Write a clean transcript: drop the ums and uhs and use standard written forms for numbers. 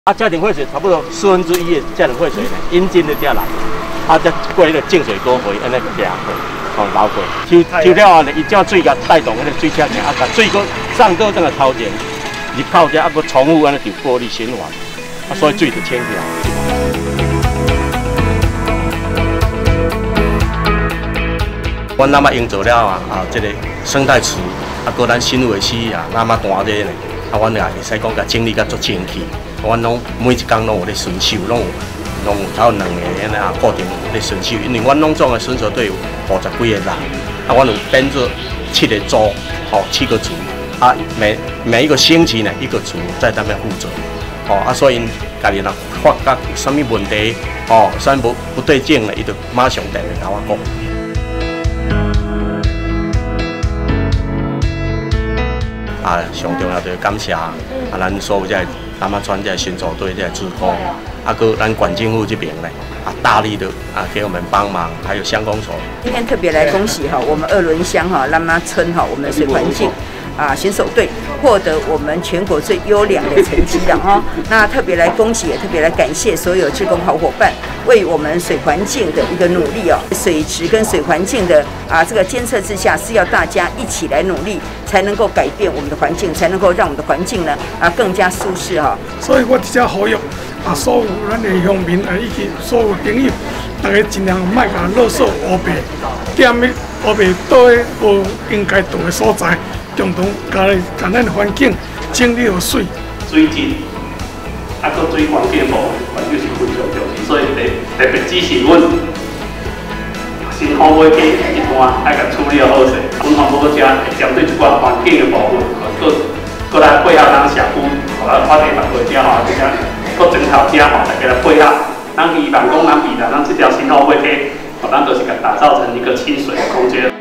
家庭废水差不多1/4的家庭废水呢，引进的才来，再过迄个净水沟回安尼个下过，流过，抽了后呢，伊将水甲带动迄个水车行，甲水搁送到这个头前，入口遮，搁重复安尼就过滤循环，所以水就清起来。 阮那么营造了这个生态池，搁咱新维市那么大个呢，阮也会使讲甲整理甲足清气。阮拢每一工拢有咧巡守，拢有超2个安尼固定咧巡守，因为阮拢总个巡守队有50几个人，阮有编做7个组，7个组，每一个星期呢一个组在那边负责，所以因家己若发觉有啥物问题，啥物不对劲呢，伊就马上电话甲我讲。 上重要就是感谢咱所有这南马川这巡守队这志工，搁咱县政府这边呢，大力的给我们帮忙，还有乡公所。 今天特别来恭喜我们2轮乡南马村我们的水环境巡守队获得我们全国最优良的成绩的那特别来恭喜，也特别来感谢所有志工好伙伴为我们水环境的一个努力水质跟水环境的这个监测之下，是要大家一起来努力，才能够改变我们的环境，才能够让我们的环境呢更加舒适所以我直接呼吁所有咱的乡民以及所有朋友，大家尽量莫把垃圾污白，点的污白倒在无应该倒的所在，共同把咱的环境整理好水。 水质，搁水环境部分就是非常重视，所以特别支持阮新河尾溪一段爱甲处理好势。阮环保搁遮会针对一寡环境的部分，搁来配合咱社区，互咱发地白遮搁整头遮大家来配合。咱希望讲咱未来咱这条新河尾溪，咱就是甲打造成一个清水的空间。